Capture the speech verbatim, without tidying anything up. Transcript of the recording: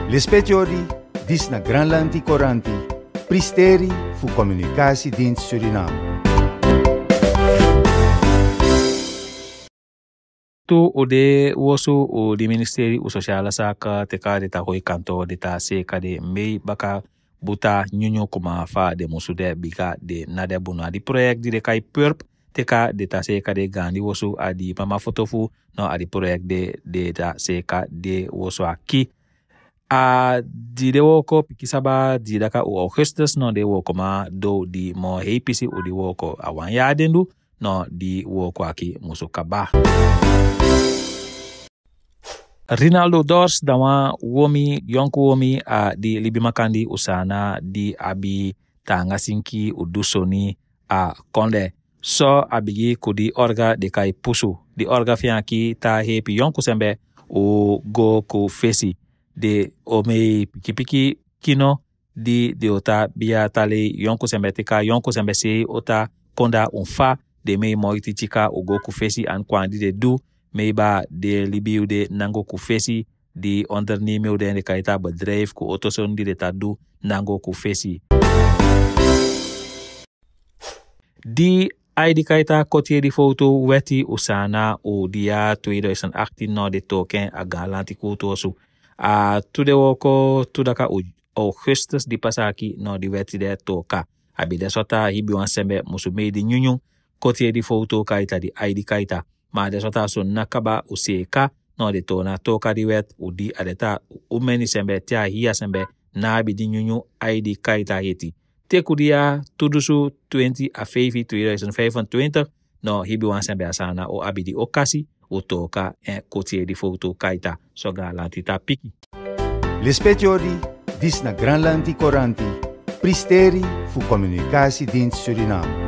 L'espetiori dis na Granlandi Coranti, pristeri fu Communicatiedienst Suriname. Tu ode wosu o di ministeri u sociala saka teka de ta hoi kanto de ta se kade mei baka buta nyunyo kuma fa de musude biga de nade buna di project di de kai purp teka de ta se kade gandi wosu adi mama fotofu no adi project de de ta se ka de wosu aki a di de woko pikisaba di daka u Augustus no de woko ma do di mo heipisi u di woko awan ya dendu no di woko aki musu kaba. Rinaldo Dors dawa womi yonku womi a di libi makandi usana di abi tanga sinki udusoni a konde so abigi kudi orga de kai pusu di orga fianki ta hepi yonku sembe o go ku fesi de ome piki piki kino di de ota bia tale yonku sembe tika yonku sembe se ota konda unfa de mei moiti chika o go ku fesi an kwandi de du meiba de libiu de nango ku fesi di onderneming de de kaita bedrijf ku otoson di de tadu nango ku fesi di ai di kaita kotie di foto weti usana o dia tweeduizend achttien no de token a galanti kutosu a tude woko tudaka u Augustus di pasaki no di weti de toka abi de sota hibi wansembe musu made nyunyu kotie di foto kaita di ai di kaita ma de sota so nakaba useka no de tona toka di wet udi adeta umeni sembe tia hiya sembe na bi di nyunyu I D kaita heti tekudia tudusu twintig a vijf tweeduizend vijfentwintig no hibi wan sembe asana o abidi okasi o toka en kotie di foto kaita soga lantita piki. L'espetiori dis na Granlandi Coranti, pristeri fu Communicatiedienst Suriname.